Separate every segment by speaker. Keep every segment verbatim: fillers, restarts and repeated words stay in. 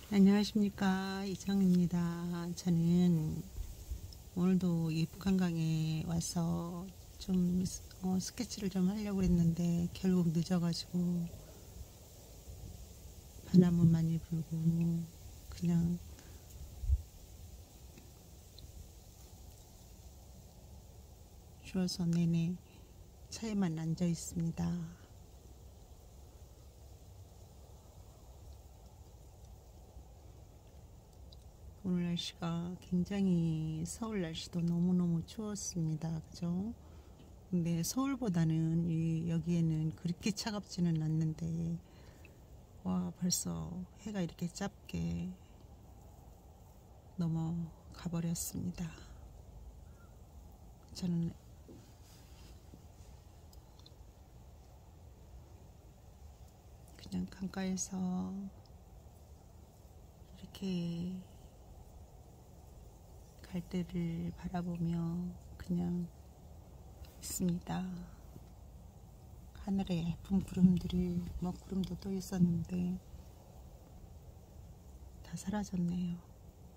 Speaker 1: 안녕하십니까, 이정입니다. 저는 오늘도 이 북한강에 와서 좀 어, 스케치를 좀 하려고 했는데 결국 늦어가지고 바람은 많이 불고 그냥 추워서 내내 차에만 앉아 있습니다. 오늘 날씨가 굉장히, 서울 날씨도 너무너무 추웠습니다. 그죠? 근데 서울보다는 이 여기에는 그렇게 차갑지는 않는데, 와, 벌써 해가 이렇게 짧게 넘어가 버렸습니다. 저는 그냥 강가에서 이렇게 갈대를 바라보며 그냥 있습니다. 하늘에 예쁜 구름들이, 뭐 구름도 떠 있었는데 다 사라졌네요.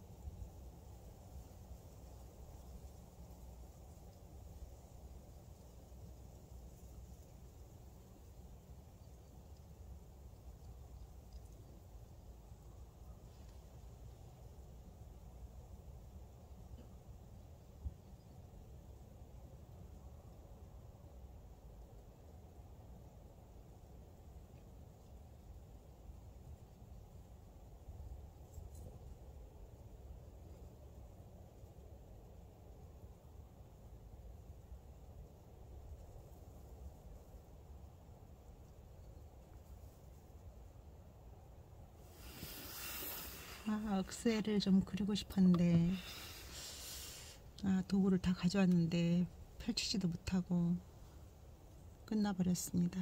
Speaker 1: 아, 억새를 좀 그리고 싶었는데, 아, 도구를 다 가져왔는데 펼치지도 못하고 끝나버렸습니다.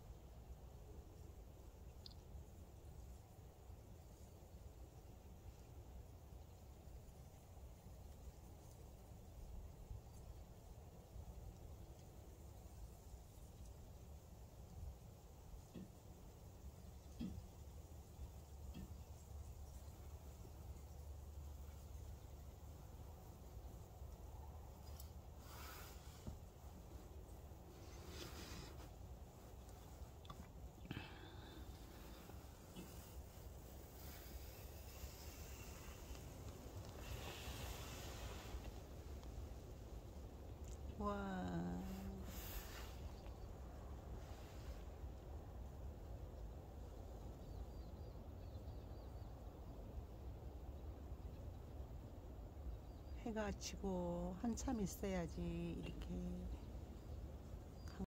Speaker 1: 와, 해가 지고 한참 있어야지 이렇게